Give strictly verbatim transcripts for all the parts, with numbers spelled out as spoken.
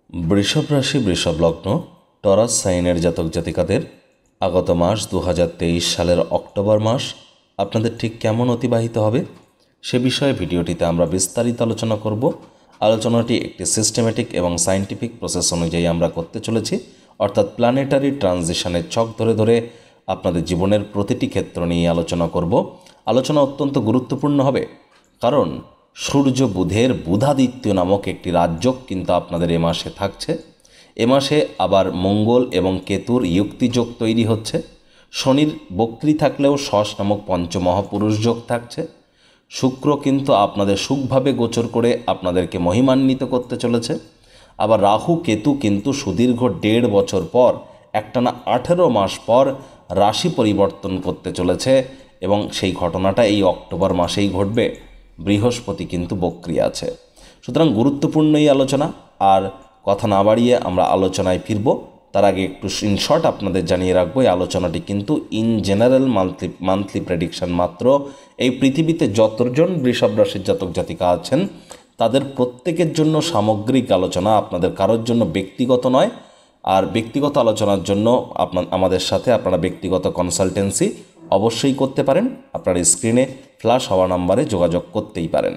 বৃষভ রাশি বৃষভ লগ্ন টরাস সাইনের জাতক জাতিকাদের আগত মাস দু হাজার তেইশ সালের অক্টোবর মাস আপনাদের ঠিক কেমন অতিবাহিত হবে সে বিষয়ে ভিডিওটিতে আমরা বিস্তারিত আলোচনা করব। আলোচনাটি একটি সিস্টেমেটিক এবং সায়েন্টিফিক প্রসেস অনুযায়ী আমরা করতে চলেছি, অর্থাৎ প্ল্যানেটারি ট্রানজিশনের ছক ধরে ধরে আপনাদের জীবনের প্রতিটি ক্ষেত্র নিয়ে আলোচনা করব। আলোচনা অত্যন্ত গুরুত্বপূর্ণ হবে, কারণ সূর্য বুধের বুধাদিত্য নামক একটি রাজযোগ কিন্তু আপনাদের এ মাসে থাকছে। এ মাসে আবার মঙ্গল এবং কেতুর যুক্তিযোগ তৈরি হচ্ছে। শনির বক্রী থাকলেও শশ নামক পঞ্চমহাপুরুষ যোগ থাকছে। শুক্র কিন্তু আপনাদের সুখভাবে গোচর করে আপনাদেরকে মহিমান্বিত করতে চলেছে। আবার রাহু কেতু কিন্তু সুদীর্ঘ দেড় বছর পর একটানা আঠেরো মাস পর রাশি পরিবর্তন করতে চলেছে, এবং সেই ঘটনাটা এই অক্টোবর মাসেই ঘটবে। বৃহস্পতি কিন্তু বক্রী আছে। সুতরাং গুরুত্বপূর্ণ এই আলোচনা। আর কথা না বাড়িয়ে আমরা আলোচনায় ফিরব। তার আগে একটু ইনশর্ট আপনাদের জানিয়ে রাখবো, এই আলোচনাটি কিন্তু in general monthly monthly prediction মাত্র। এই পৃথিবীতে যতজন বৃষভ রাশির জাতক জাতিকা আছেন তাদের প্রত্যেকের জন্য সামগ্রিক আলোচনা, আপনাদের কারোর জন্য ব্যক্তিগত নয়। আর ব্যক্তিগত আলোচনার জন্য আপনার আমাদের সাথে আপনারা ব্যক্তিগত কনসালটেন্সি অবশ্যই করতে পারেন। আপনার স্ক্রিনে ফ্ল্যাশ হওয়া নাম্বারে যোগাযোগ করতেই পারেন।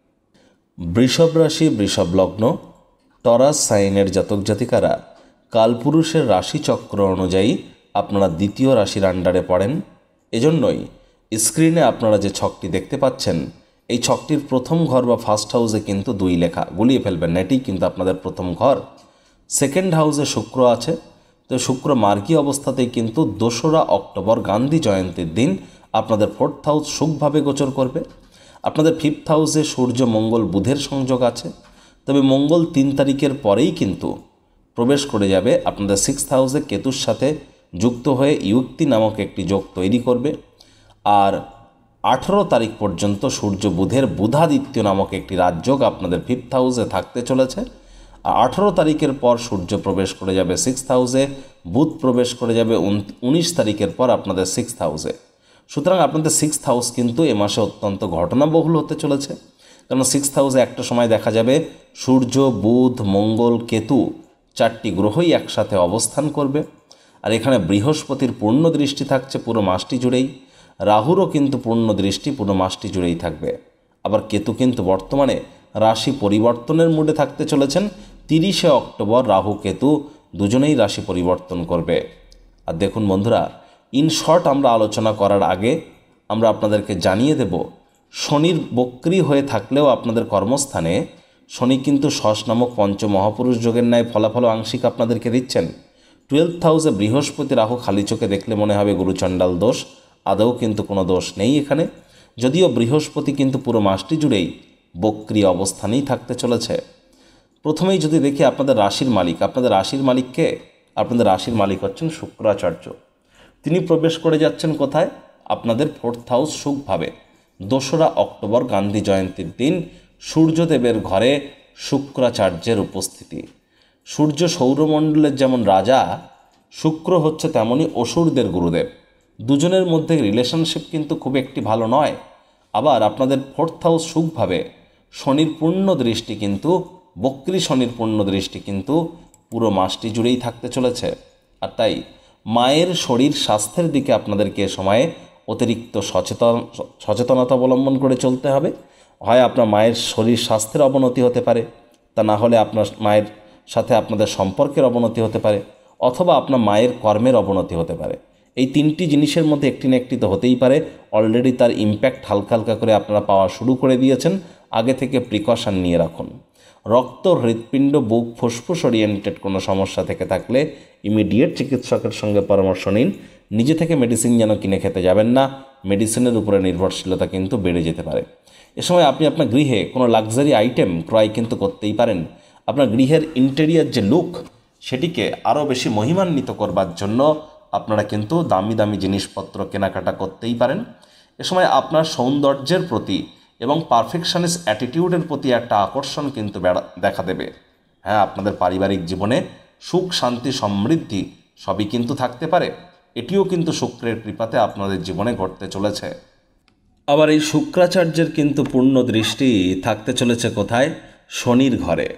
বৃষভ রাশি বৃষভ লগ্ন টরাস সাইনের জাতক জাতিকারা কালপুরুষের রাশিচক্র অনুযায়ী আপনারা দ্বিতীয় রাশির আন্ডারে পড়েন। এজন্যই স্ক্রিনে আপনারা যে ছকটি দেখতে পাচ্ছেন, এই ছকটির প্রথম ঘর বা ফার্স্ট হাউসে কিন্তু দুই লেখা, গুলিয়ে ফেলবেন না, এটি কিন্তু আপনাদের প্রথম ঘর। সেকেন্ড হাউসে শুক্র আছে। তো শুক্র মার্গী অবস্থাতেই কিন্তু দোসরা অক্টোবর গান্ধী জয়ন্তীর দিন আপনাদের ফোর্থ হাউস সুখভাবে গোচর করবে। আপনাদের ফিফথ হাউসে সূর্য মঙ্গল বুধের সংযোগ আছে, তবে মঙ্গল তিন তারিখের পরেই কিন্তু প্রবেশ করে যাবে আপনাদের সিক্সথ হাউসে কেতুর সাথে যুক্ত হয়ে ইউক্তি নামক একটি যোগ তৈরি করবে। আর আঠেরো তারিখ পর্যন্ত সূর্য বুধের বুধাদিত্য নামক একটি রাজযোগ আপনাদের ফিফথ হাউসে থাকতে চলেছে। আঠেরো তারিখের পর সূর্য প্রবেশ করে যাবে সিক্সথ হাউসে, বুধ প্রবেশ করে যাবে উনিশ তারিখের পর আপনাদের সিক্সথ হাউসে। সুতরাং আপনাদের সিক্সথ হাউস কিন্তু এ মাসে অত্যন্ত ঘটনাবহুল হতে চলেছে, কারণ সিক্সথ হাউসে একটা সময় দেখা যাবে সূর্য বুধ মঙ্গল কেতু চারটি গ্রহই একসাথে অবস্থান করবে। আর এখানে বৃহস্পতির পূর্ণ দৃষ্টি থাকছে পুরো মাসটি জুড়েই, রাহুরও কিন্তু পূর্ণ দৃষ্টি পুরো মাসটি জুড়েই থাকবে। আবার কেতু কিন্তু বর্তমানে রাশি পরিবর্তনের মুডে থাকতে চলেছেন। তিরিশে অক্টোবর রাহু কেতু দুজনেই রাশি পরিবর্তন করবে। আর দেখুন বন্ধুরা, ইন শর্ট আমরা আলোচনা করার আগে আমরা আপনাদেরকে জানিয়ে দেব, শনির বক্রী হয়ে থাকলেও আপনাদের কর্মস্থানে শনি কিন্তু শশ নামক পঞ্চমহাপুরুষ যোগের ন্যায় ফলাফল আংশিক আপনাদেরকে দিচ্ছেন। টুয়েলথ হাউসে বৃহস্পতি রাহু খালি চোখে দেখলে মনে হবে গুরুচণ্ডাল দোষ, আদৌ কিন্তু কোনো দোষ নেই এখানে। যদিও বৃহস্পতি কিন্তু পুরো মাসটি জুড়েই বক্রী অবস্থানেই থাকতে চলেছে। প্রথমেই যদি দেখি আপনাদের রাশির মালিক, আপনাদের রাশির মালিককে আপনাদের রাশির মালিক হচ্ছেন শুক্রাচার্য। তিনি প্রবেশ করে যাচ্ছেন কোথায়? আপনাদের ফোর্থ হাউস সুখভাবে। দোসরা অক্টোবর গান্ধী জয়ন্তীর দিন সূর্যদেবের ঘরে শুক্রাচার্যের উপস্থিতি। সূর্য সৌরমণ্ডলের যেমন রাজা, শুক্র হচ্ছে তেমনই অসুরদের গুরুদেব। দুজনের মধ্যে রিলেশনশিপ কিন্তু খুব একটি ভালো নয়। আবার আপনাদের ফোর্থ হাউস সুখভাবে, শনির পূর্ণ দৃষ্টি কিন্তু বক্রী শনির পূর্ণ দৃষ্টি কিন্তু পুরো মাসটি জুড়েই থাকতে চলেছে। আর তাই মায়ের শরীর স্বাস্থ্যের দিকে আপনাদেরকে এ সময়ে অতিরিক্ত সচেতন সচেতনতা অবলম্বন করে চলতে হবে। হয় আপনার মায়ের শরীর স্বাস্থ্যের অবনতি হতে পারে, তা না হলে আপনার মায়ের সাথে আপনাদের সম্পর্কের অবনতি হতে পারে, অথবা আপনার মায়ের কর্মের অবনতি হতে পারে। এই তিনটি জিনিসের মধ্যে একটি না একটি তো হতেই পারে। অলরেডি তার ইম্প্যাক্ট হালকা হালকা করে আপনারা পাওয়া শুরু করে দিয়েছেন। আগে থেকে প্রিকশন নিয়ে রাখুন। রক্ত হৃৎপিণ্ড বুক ফুসফুস ওরিয়েন্টেড কোনো সমস্যা থেকে থাকলে ইমিডিয়েট চিকিৎসকের সঙ্গে পরামর্শ নিন। নিজে থেকে মেডিসিন যেন কিনে খেতে যাবেন না, মেডিসিনের উপরে নির্ভরশীলতা কিন্তু বেড়ে যেতে পারে। এ সময় আপনি আপনার গৃহে কোনো লাক্সারি আইটেম ক্রয় কিন্তু করতেই পারেন। আপনার গৃহের ইন্টেরিয়ার যে লুক, সেটিকে আরও বেশি মহিমান্বিত করবার জন্য আপনারা কিন্তু দামি দামি জিনিসপত্র কেনাকাটা করতেই পারেন। এ সময় আপনার সৌন্দর্যের প্রতি এবং পারফেকশনিস্ট অ্যাটিটিউডের প্রতি একটা আকর্ষণ কিন্তু দেখা দেবে। হ্যাঁ, আপনাদের পারিবারিক জীবনে সুখ শান্তি সমৃদ্ধি সবই কিন্তু থাকতে পারে। এটিও কিন্তু শুক্রের কৃপাতে আপনাদের জীবনে ঘটতে চলেছে। আবার এই শুক্রাচার্যের কিন্তু পূর্ণ দৃষ্টি থাকতে চলেছে কোথায়? শনির ঘরে।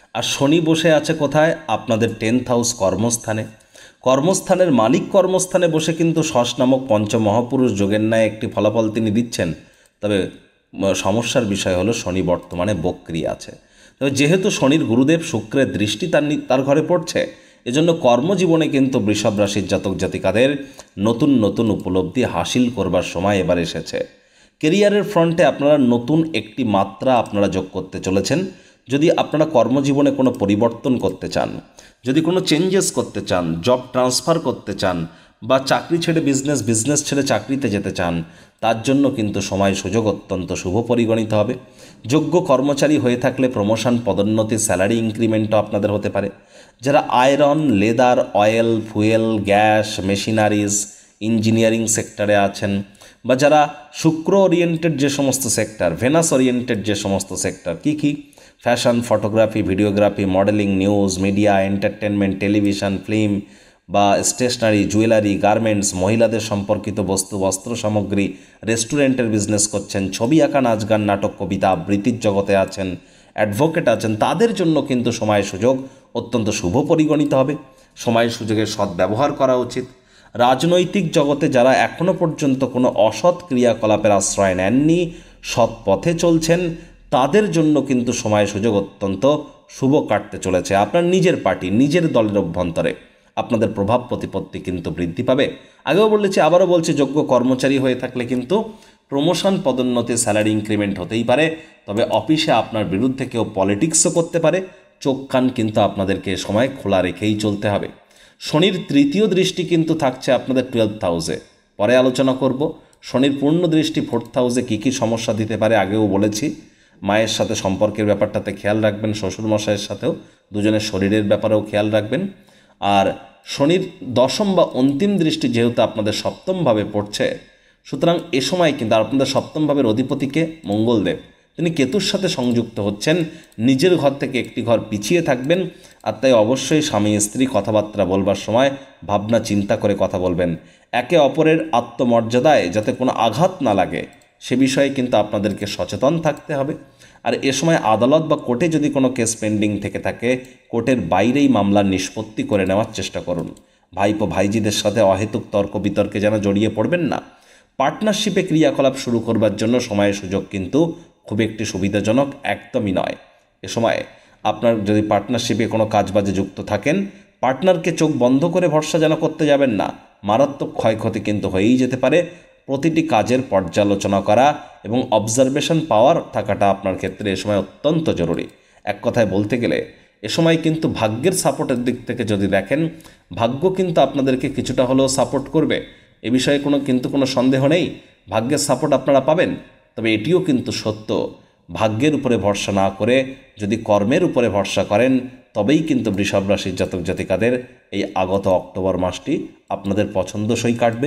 আর শনি বসে আছে কোথায়? আপনাদের টেন্থ হাউস কর্মস্থানে। কর্মস্থানের মালিক কর্মস্থানে বসে কিন্তু শশ নামক পঞ্চমহাপুরুষ যোগের ন্যায় একটি ফলাফল তিনি দিচ্ছেন। তবে সমস্যার বিষয় হলো শনি বর্তমানে বক্রি আছে। তবে যেহেতু শনির গুরুদেব শুক্রের দৃষ্টি তার তার ঘরে পড়ছে, এজন্য কর্মজীবনে কিন্তু বৃষভ রাশির জাতক জাতিকাদের নতুন নতুন উপলব্ধি হাসিল করবার সময় এবার এসেছে। কেরিয়ারের ফ্রন্টে আপনারা নতুন একটি মাত্রা আপনারা যোগ করতে চলেছেন। যদি আপনারা কর্মজীবনে কোনো পরিবর্তন করতে চান, যদি কোনো চেঞ্জেস করতে চান, জব ট্রান্সফার করতে চান, বা চাকরি ছেড়ে বিজনেস বিজনেস ছেড়ে চাকরিতে যেতে চান, তার জন্য কিন্তু সময় সুযোগ অত্যন্ত শুভ পরিগণিত হবে। যোগ্য কর্মচারী হয়ে থাকলে প্রমোশন, পদোন্নতি, স্যালারি ইনক্রিমেন্টও আপনাদের হতে পারে। যারা iron, leather, oil, fuel, gas, machineries, engineering সেক্টরে আছেন, বা যারা শুক্র ওরিয়েন্টেড যে সমস্ত সেক্টর, ভেনাস ওরিয়েন্টেড যে সমস্ত সেক্টর, কী কী fashion, photography, videography, modeling, news, media, entertainment, television, film বা স্টেশনারি, জুয়েলারি, গার্মেন্টস, মহিলাদের সম্পর্কিত বস্তু, বস্ত্র সামগ্রী, রেস্টুরেন্টের বিজনেস করছেন, ছবি আঁকা, নাচ গান, নাটক, কবিতা, আবৃত্তির জগতে আছেন, অ্যাডভোকেট আছেন, তাদের জন্য কিন্তু সময় সুযোগ অত্যন্ত শুভ পরিগণিত হবে। সময় সুযোগের সদ্ব্যবহার করা উচিত। রাজনৈতিক জগতে যারা এখনও পর্যন্ত কোনো অসৎ ক্রিয়াকলাপের আশ্রয় নেননি, সৎ পথে চলছেন, তাদের জন্য কিন্তু সময় সুযোগ অত্যন্ত শুভ কাটতে চলেছে। আপনার নিজের পার্টি, নিজের দলের অভ্যন্তরে আপনাদের প্রভাব প্রতিপত্তি কিন্তু বৃদ্ধি পাবে। আগেও বলেছি, আবারও বলছি, যোগ্য কর্মচারী হয়ে থাকলে কিন্তু প্রমোশন, পদোন্নতি, স্যালারি ইনক্রিমেন্ট হতেই পারে। তবে অফিসে আপনার বিরুদ্ধে কেউ পলিটিক্সও করতে পারে। চোখ কান কিন্তু আপনাদেরকে সময় খোলা রেখেই চলতে হবে। শনির তৃতীয় দৃষ্টি কিন্তু থাকছে আপনাদের টুয়েলভ হাউসে, পরে আলোচনা করব। শনির পূর্ণ দৃষ্টি ফোর্থ হাউসে কী কী সমস্যা দিতে পারে আগেও বলেছি। মায়ের সাথে সম্পর্কের ব্যাপারটাতে খেয়াল রাখবেন, শ্বশুরমশাইয়ের সাথেও দুজনের শরীরের ব্যাপারেও খেয়াল রাখবেন। আর শনির দশম বা অন্তিম দৃষ্টি যেহেতু আপনাদের সপ্তমভাবে পড়ছে, সুতরাং এ সময় কিন্তু আপনাদের সপ্তম ভাবের অধিপতিকে মঙ্গলদেব, তিনি কেতুর সাথে সংযুক্ত হচ্ছেন। নিজের ঘর থেকে একটি ঘর পিছিয়ে থাকবেন। আর তাই অবশ্যই স্বামী স্ত্রী কথাবার্তা বলবার সময় ভাবনা চিন্তা করে কথা বলবেন। একে অপরের আত্মমর্যাদায় যাতে কোনো আঘাত না লাগে, সে বিষয়ে কিন্তু আপনাদেরকে সচেতন থাকতে হবে। আর এ সময় আদালত বা কোর্টে যদি কোনো কেস পেন্ডিং থেকে থাকে, কোর্টের বাইরেই মামলার নিষ্পত্তি করে নেওয়ার চেষ্টা করুন। ভাইপো ভাইজিদের সাথে অহেতুক তর্ক বিতর্কে যেন জড়িয়ে পড়বেন না। পার্টনারশিপে ক্রিয়াকলাপ শুরু করবার জন্য সময়ের সুযোগ কিন্তু খুব একটি সুবিধাজনক একদমই নয়। এ সময় আপনার যদি পার্টনারশিপে কোনো কাজবাজে যুক্ত থাকেন, পার্টনারকে চোখ বন্ধ করে ভরসা যেন করতে যাবেন না। মারাত্মক ক্ষয়ক্ষতি কিন্তু হয়েই যেতে পারে। প্রতিটি কাজের পর্যালোচনা করা এবং অবজারভেশন পাওয়ার থাকাটা আপনার ক্ষেত্রে এ সময় অত্যন্ত জরুরি। এক কথায় বলতে গেলে এ সময় কিন্তু ভাগ্যের সাপোর্টের দিক থেকে যদি দেখেন, ভাগ্য কিন্তু আপনাদেরকে কিছুটা হলেও সাপোর্ট করবে। এ বিষয়ে কোনো কিন্তু কোনো সন্দেহ নেই, ভাগ্যের সাপোর্ট আপনারা পাবেন। তবে এটিও কিন্তু সত্য, ভাগ্যের উপরে ভরসা না করে যদি কর্মের উপরে ভরসা করেন, তবেই কিন্তু বৃষভ রাশির জাতক জাতিকাদের এই আগত অক্টোবর মাসটি আপনাদের পছন্দসই কাটবে।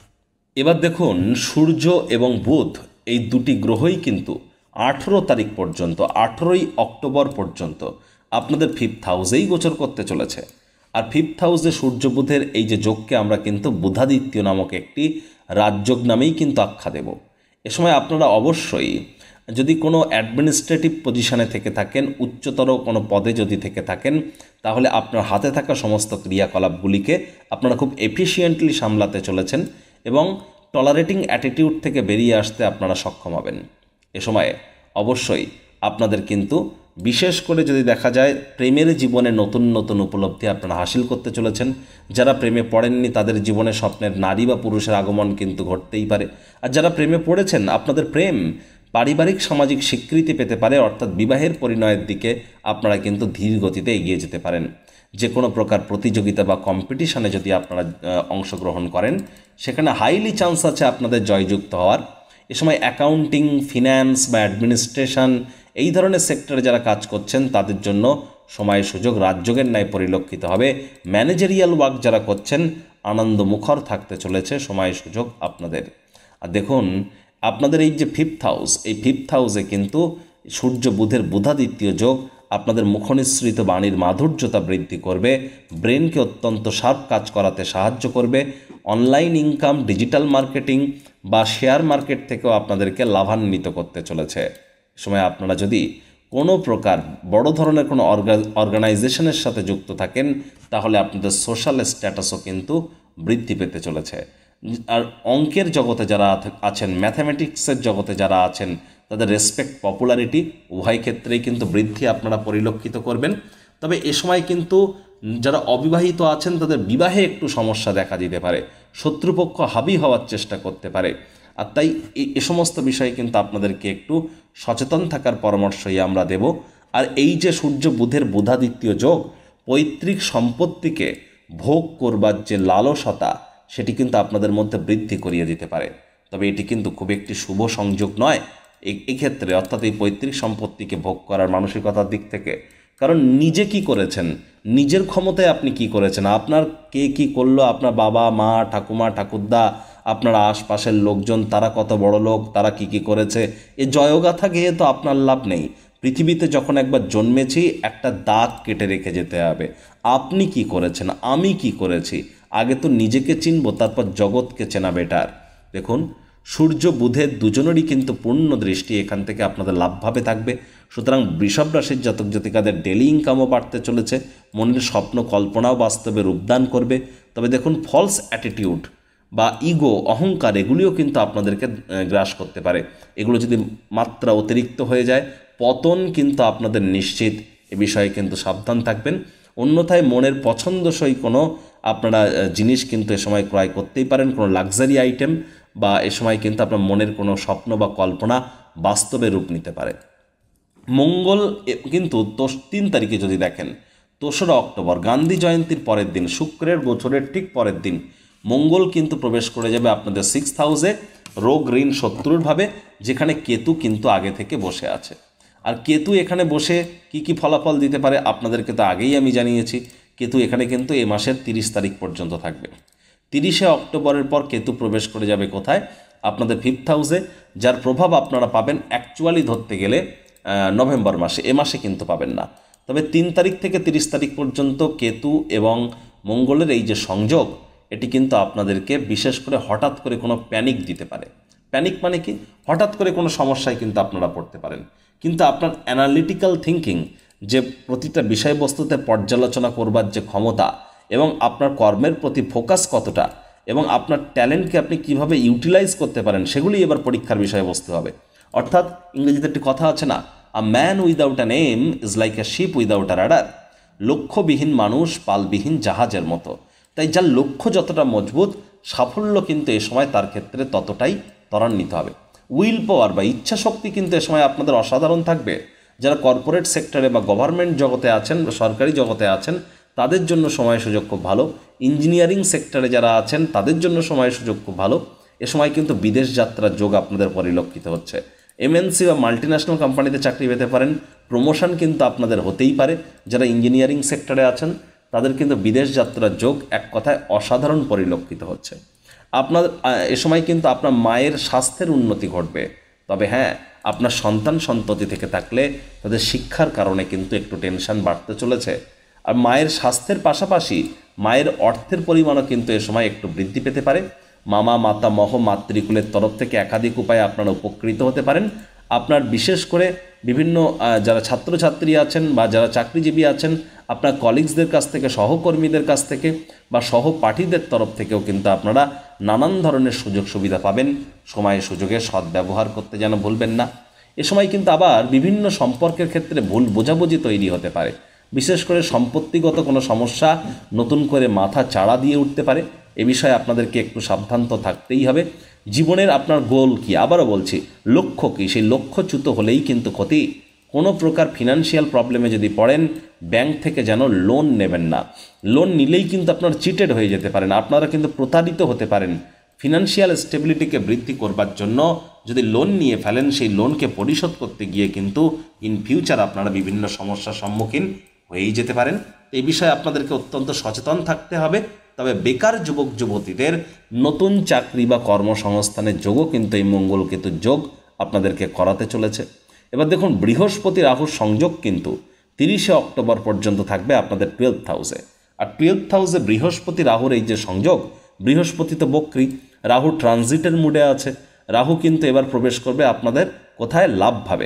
এবার দেখুন, সূর্য এবং বুধ এই দুটি গ্রহই কিন্তু আঠেরো তারিখ পর্যন্ত, আঠেরোই অক্টোবর পর্যন্ত আপনাদের ফিফথ হাউসেই গোচর করতে চলেছে। আর ফিফথ হাউসে সূর্য বুধের এই যে যোগকে আমরা কিন্তু বুধাদিত্য নামক একটি রাজযোগ নামেই কিন্তু আখ্যা দেব। এ সময় আপনারা অবশ্যই যদি কোনো অ্যাডমিনিস্ট্রেটিভ পজিশনে থেকে থাকেন, উচ্চতর কোনো পদে যদি থেকে থাকেন, তাহলে আপনার হাতে থাকা সমস্ত ক্রিয়াকলাপগুলিকে আপনারা খুব এফিশিয়েন্টলি সামলাতে চলেছেন এবং টলারেটিং অ্যাটিটিউড থেকে বেরিয়ে আসতে আপনারা সক্ষম হবেন। এ সময়ে অবশ্যই আপনাদের কিন্তু বিশেষ করে যদি দেখা যায়, প্রেমের জীবনে নতুন নতুন উপলব্ধি আপনারা হাসিল করতে চলেছেন। যারা প্রেমে পড়েননি তাদের জীবনে স্বপ্নের নারী বা পুরুষের আগমন কিন্তু ঘটতেই পারে। আর যারা প্রেমে পড়েছেন, আপনাদের প্রেম পারিবারিক সামাজিক স্বীকৃতি পেতে পারে, অর্থাৎ বিবাহের পরিণয়ের দিকে আপনারা কিন্তু ধীর গতিতে এগিয়ে যেতে পারেন। যে কোনো প্রকার প্রতিযোগিতা বা কম্পিটিশনে যদি আপনারা অংশগ্রহণ করেন, সেখানে হাইলি চান্স আছে আপনাদের জয়যুক্ত হওয়ার। এ সময় অ্যাকাউন্টিং, ফিন্যান্স বা অ্যাডমিনিস্ট্রেশন এই ধরনের সেক্টরে যারা কাজ করছেন, তাদের জন্য সময় সুযোগ রাজযোগের ন্যায় পরিলক্ষিত হবে। ম্যানেজারিয়াল ওয়ার্ক যারা করছেন, আনন্দমুখর থাকতে চলেছে সময় সুযোগ আপনাদের। আর দেখুন, আপনাদের এই যে ফিফথ হাউস, এই ফিফথ হাউসে কিন্তু সূর্য বুধের বুধাদিত্য যোগ আপনাদের মুখনিসৃত বাণীর মাধুর্যতা বৃদ্ধি করবে, ব্রেনকে অত্যন্ত শার্প কাজ করাতে সাহায্য করবে। অনলাইন ইনকাম, ডিজিটাল মার্কেটিং বা শেয়ার মার্কেট থেকেও আপনাদেরকে লাভান্বিত করতে চলেছে। সময় আপনারা যদি কোনো প্রকার বড় ধরনের কোনো অর্গানাইজেশনের সাথে যুক্ত থাকেন, তাহলে আপনাদের সোশ্যাল স্ট্যাটাসও কিন্তু বৃদ্ধি পেতে চলেছে। আর অঙ্কের জগতে যারা আছেন, ম্যাথামেটিক্সের জগতে যারা আছেন, তাদের রেসপেক্ট, পপুলারিটি উভয় ক্ষেত্রেই কিন্তু বৃদ্ধি আপনারা পরিলক্ষিত করবেন। তবে এ সময় কিন্তু যারা অবিবাহিত আছেন তাদের বিবাহে একটু সমস্যা দেখা দিতে পারে, শত্রুপক্ষ হাবি হওয়ার চেষ্টা করতে পারে। আর তাই এ সমস্ত বিষয়ে কিন্তু আপনাদেরকে একটু সচেতন থাকার পরামর্শই আমরা দেব। আর এই যে সূর্য বুধের বুধাদিত্য যোগ, পৈতৃক সম্পত্তিকে ভোগ করবার যে লালসতা, সেটি কিন্তু আপনাদের মধ্যে বৃদ্ধি করিয়ে দিতে পারে। তবে এটি কিন্তু খুব একটি শুভ সংযোগ নয় এক্ষেত্রে, অর্থাৎ এই পৈতৃক সম্পত্তিকে ভোগ করার মানসিকতার দিক থেকে। কারণ নিজে কি করেছেন, নিজের ক্ষমতায় আপনি কি করেছেন, আপনার কে কি করলো, আপনার বাবা মা ঠাকুমা ঠাকুরদা, আপনার আশপাশের লোকজন, তারা কত বড় লোক, তারা কি কি করেছে, এ জয়গাথা গেয়ে তো আপনার লাভ নেই। পৃথিবীতে যখন একবার জন্মেছি, একটা দাগ কেটে রেখে যেতে হবে। আপনি কি করেছেন, আমি কি করেছি, আগে তো নিজেকে চিনব, তারপর জগৎকে চেনা বেটার। দেখুন, সূর্য বুধের দুজনেরই কিন্তু পূর্ণ দৃষ্টি এখান থেকে আপনাদের লাভভাবে থাকবে। সুতরাং বৃষভ রাশির জাতক জাতিকাদের ডেলি ইনকামও বাড়তে চলেছে, মনের স্বপ্ন কল্পনাও বাস্তবে রূপদান করবে। তবে দেখুন, ফলস অ্যাটিটিউড বা ইগো, অহংকার, এগুলিও কিন্তু আপনাদেরকে গ্রাস করতে পারে। এগুলো যদি মাত্রা অতিরিক্ত হয়ে যায়, পতন কিন্তু আপনাদের নিশ্চিত। এ বিষয়ে কিন্তু সাবধান থাকবেন। অন্যথায় মনের পছন্দসই কোনো আপনারা জিনিস কিন্তু এ সময় ক্রয় করতেই পারেন, কোনো লাক্সারি আইটেম, বা এ সময় কিন্তু আপনার মনের কোনো স্বপ্ন বা কল্পনা বাস্তবে রূপ নিতে পারে। মঙ্গল কিন্তু তিন তারিখে যদি দেখেন, দোসরা অক্টোবর গান্ধী জয়ন্তীর পরের দিন, শুক্রের গোচরের ঠিক পরের দিন মঙ্গল কিন্তু প্রবেশ করে যাবে আপনাদের সিক্সথ হাউসে, রোগ ঋণ শত্রুর ভাবে, যেখানে কেতু কিন্তু আগে থেকে বসে আছে। আর কেতু এখানে বসে কি কি ফলাফল দিতে পারে আপনাদেরকে তো আগেই আমি জানিয়েছি। কেতু এখানে কিন্তু এ মাসের তিরিশ তারিখ পর্যন্ত থাকবে। তিরিশে অক্টোবরের পর কেতু প্রবেশ করে যাবে কোথায়, আপনাদের ফিফথ হাউসে, যার প্রভাব আপনারা পাবেন অ্যাকচুয়ালি ধরতে গেলে নভেম্বর মাসে, এ মাসে কিন্তু পাবেন না। তবে তিন তারিখ থেকে তিরিশ তারিখ পর্যন্ত কেতু এবং মঙ্গলের এই যে সংযোগ, এটি কিন্তু আপনাদেরকে বিশেষ করে হঠাৎ করে কোনো প্যানিক দিতে পারে। প্যানিক মানে কি, হঠাৎ করে কোনো সমস্যায় কিন্তু আপনারা পড়তে পারেন, কিন্তু আপনার অ্যানালিটিক্যাল থিঙ্কিং, যে প্রতিটা বিষয়বস্তুতে পর্যালোচনা করবার যে ক্ষমতা, এবং আপনার কর্মের প্রতি ফোকাস কতটা, এবং আপনার ট্যালেন্টকে আপনি কিভাবে ইউটিলাইজ করতে পারেন, সেগুলি এবার পরীক্ষার বিষয়বস্তু হবে। অর্থাৎ ইংরেজিতে একটি কথা আছে না, a man without an aim is like a ship without a rudder. লক্ষ্যবিহীন মানুষ পালবিহীন জাহাজের মতো। তাই যার লক্ষ্য যতটা মজবুত, সাফল্য কিন্তু এ সময় তার ক্ষেত্রে ততটাই ত্বরান্বিত হবে। উইল পাওয়ার বা ইচ্ছা শক্তি কিন্তু এ সময় আপনাদের অসাধারণ থাকবে। যারা কর্পোরেট সেক্টরে বা গভর্নমেন্ট জগতে আছেন, সরকারি জগতে আছেন, তাদের জন্য সময় সুযোগ খুব ভালো। ইঞ্জিনিয়ারিং সেক্টরে যারা আছেন, তাদের জন্য সময় সুযোগ খুব ভালো। এ সময় কিন্তু বিদেশ যাত্রার যোগ আপনাদের পরিলক্ষিত হচ্ছে। এমএনসি বা মাল্টিন্যাশনাল কোম্পানিতে চাকরি পেতে পারেন, প্রমোশন কিন্তু আপনাদের হতেই পারে। যারা ইঞ্জিনিয়ারিং সেক্টরে আছেন, তাদের কিন্তু বিদেশ যাত্রার যোগ এক কথায় অসাধারণ পরিলক্ষিত হচ্ছে। আপনার এ সময় কিন্তু আপনার মায়ের স্বাস্থ্যের উন্নতি ঘটবে। তবে হ্যাঁ, আপনার সন্তান সন্ততি থেকে থাকলে তাদের শিক্ষার কারণে কিন্তু একটু টেনশন বাড়তে চলেছে। আর মায়ের স্বাস্থ্যের পাশাপাশি মায়ের অর্থের পরিমাণও কিন্তু এ সময় একটু বৃদ্ধি পেতে পারে। মামা মাতা মহ মাতৃকুলের তরফ থেকে একাধিক উপায়ে আপনারা উপকৃত হতে পারেন। আপনার বিশেষ করে বিভিন্ন যারা ছাত্রছাত্রী আছেন বা যারা চাকরিজীবী আছেন, আপনার কলিগসদের কাছ থেকে, সহকর্মীদের কাছ থেকে বা সহপাঠীদের তরফ থেকেও কিন্তু আপনারা নানান ধরনের সুযোগ সুবিধা পাবেন। সময় সুযোগের সদ্ব্যবহার করতে যেন ভুলবেন না। এ সময় কিন্তু আবার বিভিন্ন সম্পর্কের ক্ষেত্রে ভুল বোঝাবুঝি তৈরি হতে পারে। বিশেষ করে সম্পত্তিগত কোনো সমস্যা নতুন করে মাথা চাড়া দিয়ে উঠতে পারে। এ বিষয়ে আপনাদেরকে একটু সাবধান তো থাকতেই হবে। জীবনের আপনার গোল কি, আবারও বলছি, লক্ষ্য কী, সেই লক্ষ্যচ্যুত হলেই কিন্তু ক্ষতি। কোনো প্রকার ফিনান্সিয়াল প্রবলেমে যদি পড়েন, ব্যাংক থেকে যেন লোন নেবেন না। লোন নিলেই কিন্তু আপনার চিটেড হয়ে যেতে পারেন, আপনারা কিন্তু প্রতারিত হতে পারেন। ফিনান্সিয়াল স্টেবিলিটিকে বৃদ্ধি করবার জন্য যদি লোন নিয়ে ফেলেন, সেই লোনকে পরিশোধ করতে গিয়ে কিন্তু ইন ফিউচার আপনারা বিভিন্ন সমস্যার সম্মুখীন হয়েই যেতে পারেন। এই বিষয়ে আপনাদেরকে অত্যন্ত সচেতন থাকতে হবে। তবে বেকার যুবক যুবতীদের নতুন চাকরি বা কর্মসংস্থানের যোগও কিন্তু এই মঙ্গল কেতুর যোগ আপনাদেরকে করাতে চলেছে। এবার দেখুন, বৃহস্পতি রাহুর সংযোগ কিন্তু তিরিশে অক্টোবর পর্যন্ত থাকবে আপনাদের টুয়েলথ হাউসে। আর টুয়েলথ হাউসে বৃহস্পতি রাহুর এই যে সংযোগ, বৃহস্পতি তো বক্রী, রাহু ট্রানজিটের মুডে আছে। রাহু কিন্তু এবার প্রবেশ করবে আপনাদের কোথায়, লাভ ভাবে।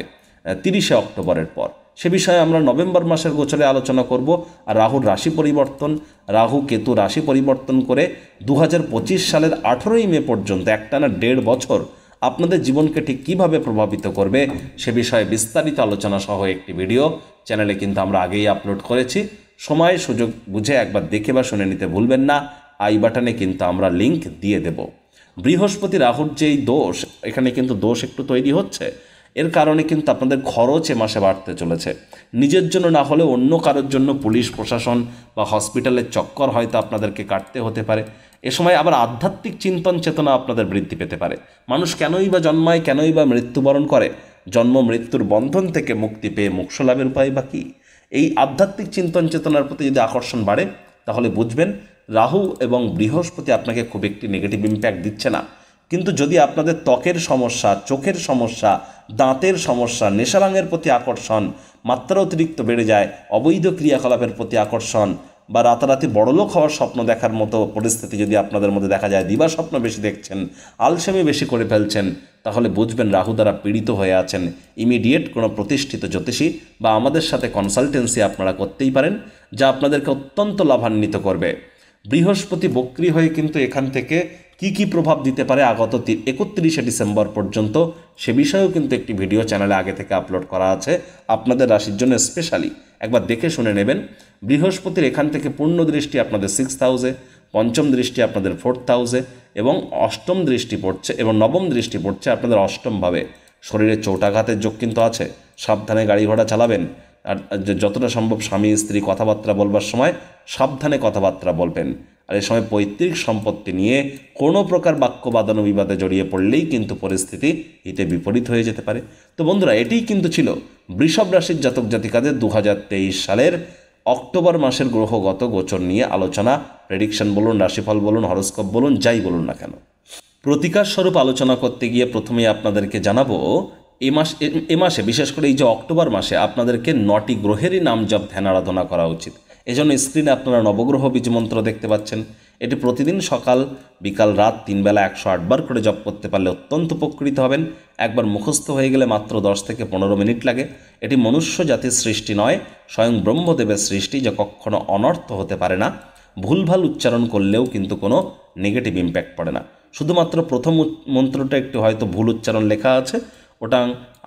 তিরিশে অক্টোবরের পর। সে বিষয়ে আমরা নভেম্বর মাসের গোচরে আলোচনা করব। আর রাহুর রাশি পরিবর্তন, রাহু কেতু রাশি পরিবর্তন করে দু হাজার পঁচিশ সালের আঠেরোই মে পর্যন্ত একটানা দেড় বছর আপনাদের জীবনকে ঠিক কীভাবে প্রভাবিত করবে সে বিষয়ে বিস্তারিত আলোচনা সহ একটি ভিডিও চ্যানেলে কিন্তু আমরা আগেই আপলোড করেছি। সময় সুযোগ বুঝে একবার দেখে বা শুনে নিতে ভুলবেন না। আই বাটনে কিন্তু আমরা লিঙ্ক দিয়ে দেব। বৃহস্পতি রাহুর যেই দোষ, এখানে কিন্তু দোষ একটু তৈরি হচ্ছে, এর কারণে কিন্তু আপনাদের খরচ এ মাসে বাড়তে চলেছে। নিজের জন্য না হলে অন্য কারোর জন্য পুলিশ প্রশাসন বা হসপিটালের চক্কর হয়তো আপনাদেরকে কাটতে হতে পারে। এ সময় আবার আধ্যাত্মিক চিন্তন চেতনা আপনাদের বৃদ্ধি পেতে পারে। মানুষ কেনই বা জন্মায়, কেনই বা মৃত্যুবরণ করে? জন্ম মৃত্যুর বন্ধন থেকে মুক্তি পেয়ে মোক্ষ লাভের উপায় বা কী? এই আধ্যাত্মিক চিন্তন চেতনার প্রতি যদি আকর্ষণ বাড়ে তাহলে বুঝবেন রাহু এবং বৃহস্পতি আপনাকে খুব একটি নেগেটিভ ইম্প্যাক্ট দিচ্ছে না। কিন্তু যদি আপনাদের ত্বকের সমস্যা, চোখের সমস্যা, দাঁতের সমস্যা, নেশারাঙের প্রতি আকর্ষণ মাত্রা অতিরিক্ত বেড়ে যায়, অবৈধ ক্রিয়াকলাপের প্রতি আকর্ষণ বা রাতারাতি বড়লোক হওয়ার স্বপ্ন দেখার মতো পরিস্থিতি যদি আপনাদের মধ্যে দেখা যায়, দিবা স্বপ্ন বেশি দেখছেন, আলসেমি বেশি করে ফেলছেন, তাহলে বুঝবেন রাহু দ্বারা পীড়িত হয়ে আছেন। ইমিডিয়েট কোনো প্রতিষ্ঠিত জ্যোতিষী বা আমাদের সাথে কনসালটেন্সি আপনারা করতেই পারেন, যা আপনাদেরকে অত্যন্ত লাভান্বিত করবে। বৃহস্পতি বক্রী হয়ে কিন্তু এখান থেকে কি কি প্রভাব দিতে পারে আগত একত্রিশে ডিসেম্বর পর্যন্ত সে বিষয়েও কিন্তু একটি ভিডিও চ্যানেলে আগে থেকে আপলোড করা আছে আপনাদের রাশির জন্য স্পেশালি, একবার দেখে শুনে নেবেন। বৃহস্পতির এখান থেকে পূর্ণ দৃষ্টি আপনাদের সিক্স হাউসে, পঞ্চম দৃষ্টি আপনাদের ফোর্থ হাউসে এবং অষ্টম দৃষ্টি পড়ছে এবং নবম দৃষ্টি পড়ছে আপনাদের অষ্টমভাবে। শরীরে চোটাঘাতের যোগ কিন্তু আছে, সাবধানে গাড়ি ঘোড়া চালাবেন। আর যতটা সম্ভব স্বামী স্ত্রী কথাবার্তা বলবার সময় সাবধানে কথাবার্তা বলবেন। আর এ সময় পৈতৃক সম্পত্তি নিয়ে কোনো প্রকার বাক্য বাদানো বিবাদে জড়িয়ে পড়লেই কিন্তু পরিস্থিতি হিতে বিপরীত হয়ে যেতে পারে। তো বন্ধুরা, এটিই কিন্তু ছিল বৃষভ রাশির জাতক জাতিকাদের দু হাজার তেইশ সালের অক্টোবর মাসের গ্রহগত গোচর নিয়ে আলোচনা। প্রেডিকশন বলুন, রাশিফল বলুন, হরোস্কোপ বলুন, যাই বলুন না কেন। প্রতিকার স্বরূপ আলোচনা করতে গিয়ে প্রথমেই আপনাদেরকে জানাবো এ মাস এ মাসে বিশেষ করে এই যে অক্টোবর মাসে আপনাদেরকে নটি গ্রহেরই নাম জপ ধ্যান আরাধনা করা উচিত। এজন্য স্ক্রিনে আপনারা নবগ্রহ বীজ মন্ত্র দেখতে পাচ্ছেন। এটি প্রতিদিন সকাল বিকাল রাত তিন বেলা একশো আটবার করে জপ করতে পারলে অত্যন্ত উপকৃত হবেন। একবার মুখস্থ হয়ে গেলে মাত্র দশ থেকে পনেরো মিনিট লাগে। এটি মনুষ্য জাতির সৃষ্টি নয়, স্বয়ং ব্রহ্মদেবের সৃষ্টি, যা কখনো অনর্থ হতে পারে না। ভুলভাল উচ্চারণ করলেও কিন্তু কোনো নেগেটিভ ইম্প্যাক্ট পড়ে না। শুধুমাত্র প্রথম মন্ত্রটা একটু হয়তো ভুল উচ্চারণ লেখা আছে, ওটা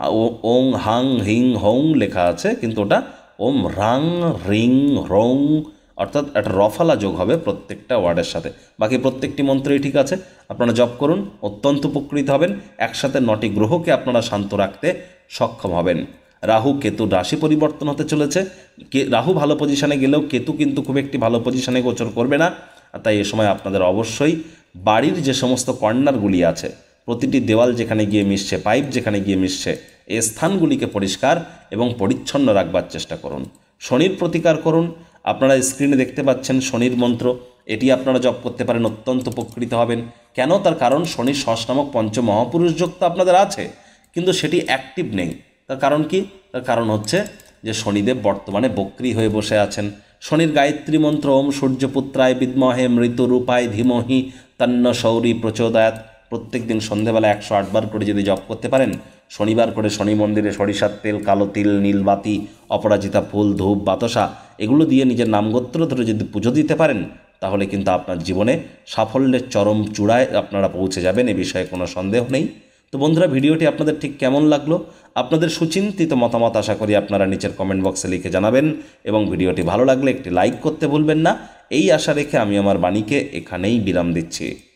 ওং হাং হিং হং লেখা আছে, কিন্তু ওটা ওম রাং রিং রং, অর্থাৎ একটা রফালা যোগ হবে প্রত্যেকটা ওয়ার্ডের সাথে। বাকি প্রত্যেকটি মন্ত্রই ঠিক আছে, আপনারা জপ করুন, অত্যন্ত উপকৃত হবেন। একসাথে নটি গ্রহকে আপনারা শান্ত রাখতে সক্ষম হবেন। রাহু কেতু রাশি পরিবর্তন হতে চলেছে। কে রাহু ভালো পজিশনে গেলেও কেতু কিন্তু খুব একটি ভালো পজিশনে গোচর করবে না। তাই এ সময় আপনাদের অবশ্যই বাড়ির যে সমস্ত কর্নারগুলি আছে, প্রতিটি দেওয়াল যেখানে গিয়ে মিশছে, পাইপ যেখানে গিয়ে মিশছে, এই স্থানগুলিকে পরিষ্কার এবং পরিচ্ছন্ন রাখবার চেষ্টা করুন। শনির প্রতিকার করুন। আপনারা স্ক্রিনে দেখতে পাচ্ছেন শনির মন্ত্র, এটি আপনারা জপ করতে পারেন, অত্যন্ত উপকৃত হবেন। কেন? তার কারণ শনির ষষ্ঠ নামক পঞ্চ মহাপুরুষ যোগ তো আপনাদের আছে, কিন্তু সেটি অ্যাক্টিভ নেই। তার কারণ কি? তার কারণ হচ্ছে যে শনিদেব বর্তমানে বক্রী হয়ে বসে আছেন। শনির গায়ত্রী মন্ত্র ওম সূর্যপুত্রায় বিদ্মহে মৃত্যুরূপায় ধীমহি তন্ন শৌরী প্রচোদয়াৎ, প্রত্যেক দিন সন্ধ্যেবেলা একশো আটবার করে যদি জপ করতে পারেন, শনিবার করে শনি মন্দিরে সরিষার তেল, কালো তিল, নীলবাতি, অপরাজিতা ফুল, ধূপ, বাতাসা এগুলো দিয়ে নিজের নামগোত্র ধরে যদি পুজো দিতে পারেন, তাহলে কিন্তু আপনার জীবনে সাফল্যের চরম চূড়ায় আপনারা পৌঁছে যাবেন, এ বিষয়ে কোনো সন্দেহ নেই। তো বন্ধুরা, ভিডিওটি আপনাদের ঠিক কেমন লাগলো? আপনাদের সুচিন্তিত মতামত আশা করি আপনারা নিচের কমেন্ট বক্সে লিখে জানাবেন, এবং ভিডিওটি ভালো লাগলে একটি লাইক করতে ভুলবেন না। এই আশা রেখে আমি আমার বাণীকে এখানেই বিরাম দিচ্ছি।